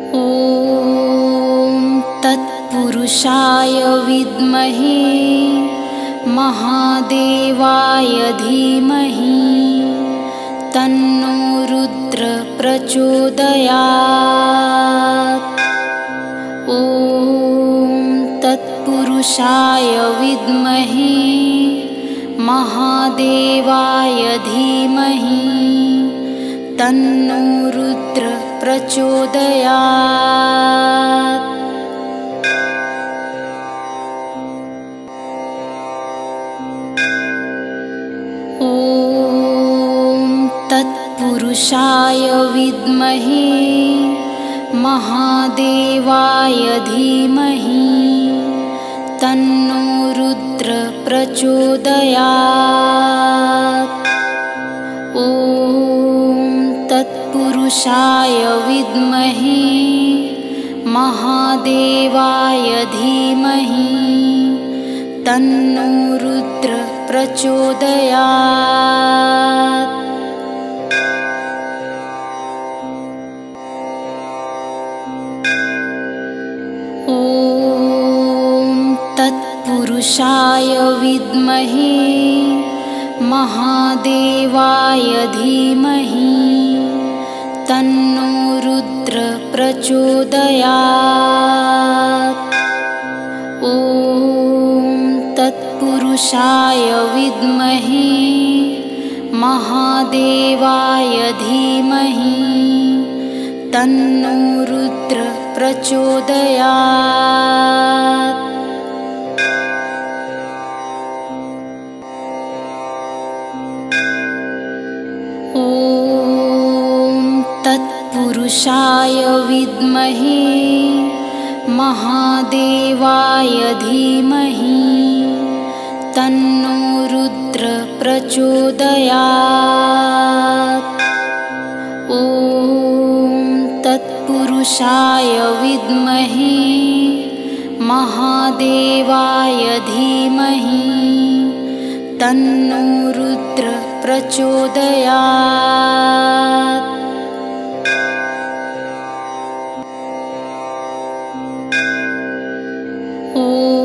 ॐ तत्पुरुषाय विद्महे महादेवाय धीमहि तन्नो रुद्र प्रचोदयात्। ॐ तत्पुरुषाय विद्महे महादेवाय धीमहि तन्नो रुद्र प्रचोदयात्। ॐ तत्पुरुषाय विद्महे महादेवाय धीमहि तन्नो रुद्र प्रचोदयात्। ॐ तत्पुरुषाय विद्महे महादेवाय धीमहि तन्नो रुद्र प्रचोदयात्। ॐ तत्पुरुषाय विद्महे महादेवाय धीमहि तन्नो रुद्र प्रचोदयात्। ॐ तत्पुरुषाय विद्महे महादेवाय धीमहि तन्नो रुद्र प्रचोदयात्। ॐ तत्पुरुषाय विद्महे महादेवाय धीमहि तन्नो रुद्र प्रचोदयात्। ॐ तत्पुरुषाय विद्महे महादेवाय धीमहि तन्नो रुद्र प्रचोदयात्। ॐ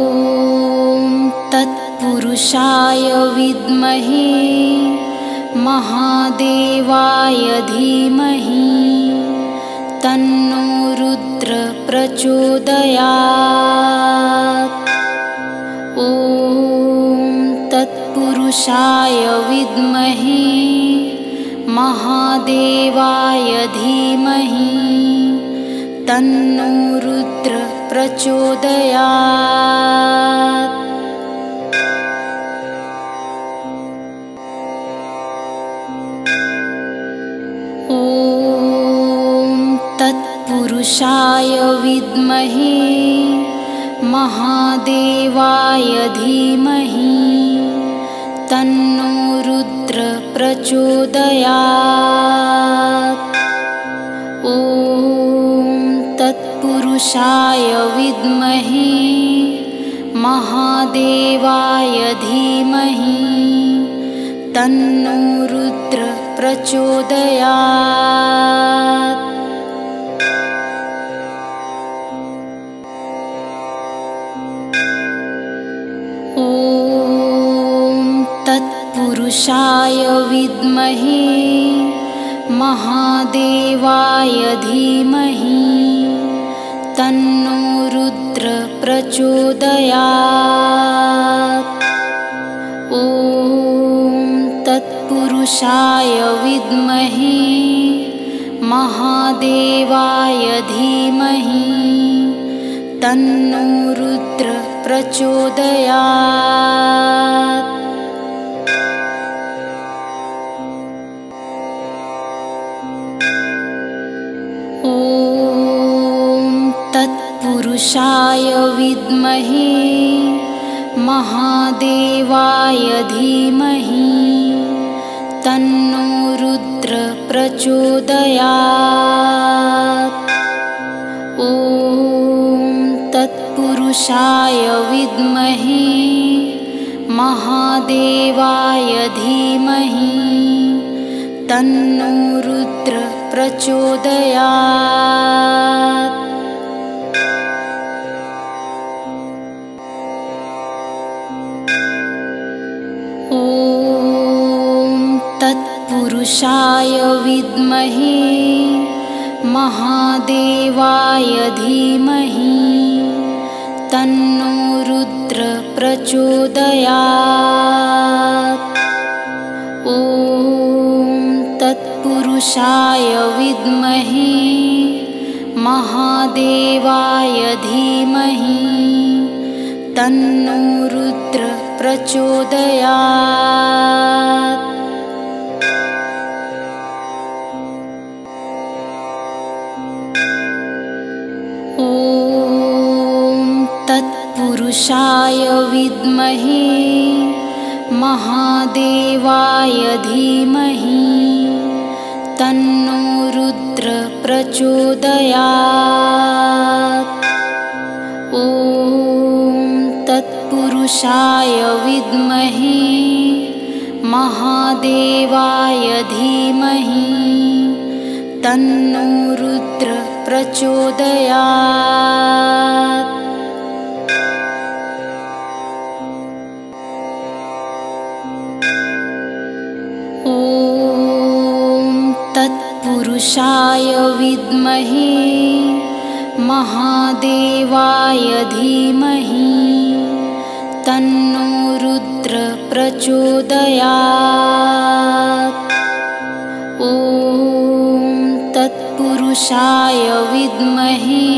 तत्पुरुषाय विद्महे महादेवाय धीमहि तन्नो रुद्र प्रचोदयात्। ॐ तत्पुरुषाय विद्महे महादेवाय धीमहि तन्नो रुद्र प्रचोदयात्। ॐ तत्पुरुषाय विद्महे महादेवाय धीमहि तन्नो रुद्र प्रचोदयात्। ॐ तत्पुरुषाय विद्महे महादेवाय धीमहि तन्नो रुद्र प्रचोदयात्। ॐ तत्पुरुषाय विद्महे महादेवाय धीमहि तन्नो रुद्र प्रचोदयात्। ॐ तत्पुरुषाय विद्महे महादेवाय धीमहि तन्नो रुद्र प्रचोदयात्। ॐ तत्पुरुषाय विद्महे महादेवाय धीमहि तन्नो रुद्र प्रचोदयात्। ॐ तत्पुरुषाय विद्महे महादेवाय धीमहि तन्नो रुद्र प्रचोदयात्। ॐ तत्पुरुषाय विद्महे महादेवाय धीमहि तन्नो रुद्र प्रचोदयात्। ॐ तत्पुरुषाय विद्महे महादेवाय धीमहि तन्नो रुद्र प्रचोदयात्। ॐ तत्पुरुषाय विद्महे महादेवाय धीमहि तन्नो रुद्र प्रचोदयात्। ॐ तत्पुरुषाय विद्महे महादेवाय धीमहि तन्नो रुद्र प्रचोदयात्। ॐ तत्पुरुषाय विद्महे महादेवाय धीमहि तन्नो रुद्र प्रचोदयात्। ॐ तत्पुरुषाय विद्महे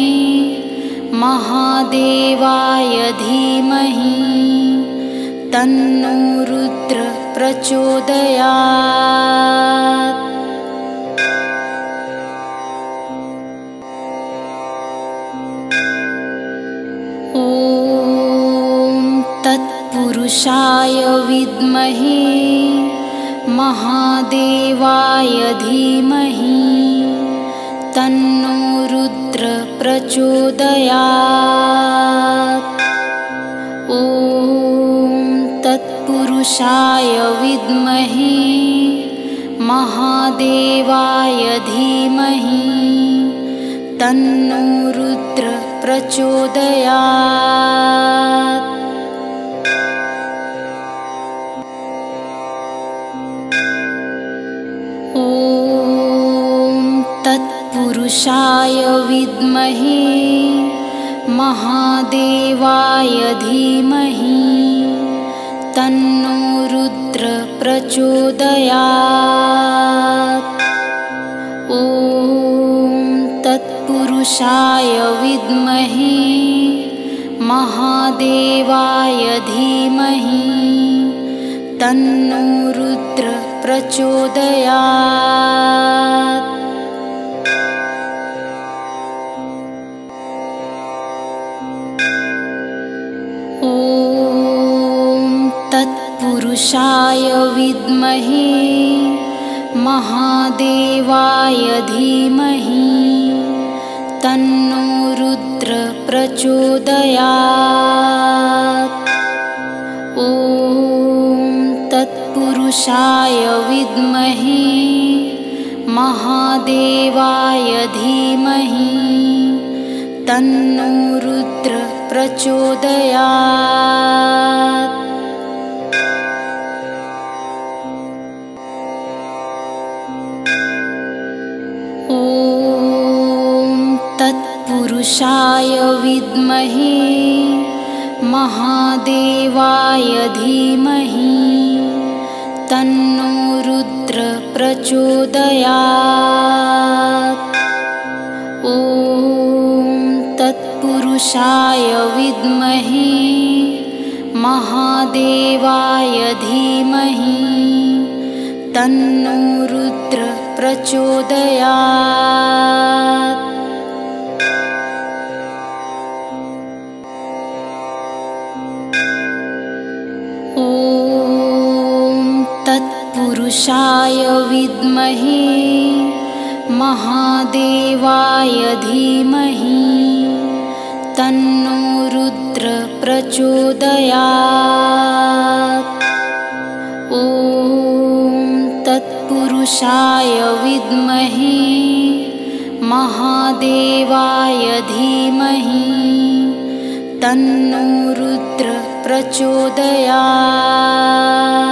महादेवाय धीमहि तन्नो रुद्र प्रचोदयात्। ॐ तत्पुरुषाय विद्महे महादेवाय धीमहि तन्नो रुद्र प्रचोदयात्। ॐ तत्पुरुषाय विद्महे महादेवाय धीमहि तन्नो रुद्र प्रचोदयात्। ॐ तत्पुरुषाय विद्महे महादेवाय धीमहि तन्नो रुद्र प्रचोदयात्। ॐ तत्पुरुषाय विद्महे महादेवाय धीमहि तन्नो रुद्र प्रचोदयात्। ॐ तत्पुरुषाय विद्महे महादेवाय धीमहि तन्नो रुद्र प्रचोदयात्। ॐ तत्पुरुषाय विद्महे महादेवाय धीमहि तन्नो रुद्र प्रचोदयात्। ॐ तत्पुरुषाय विद्महे महादेवाय धीमहि तन्नो रुद्र प्रचोदयात्। ॐ तत्पुरुषाय विद्महे महादेवाय धीमहि तन्नो रुद्र प्रचोदयात्। ॐ तत्पुरुषाय विद्महे महादेवाय धीमहि तन्नो रुद्र प्रचोदयात्। ॐ तत्पुरुषाय विद्महे महादेवाय धीमहि तन्नो रुद्र प्रचोदयात्।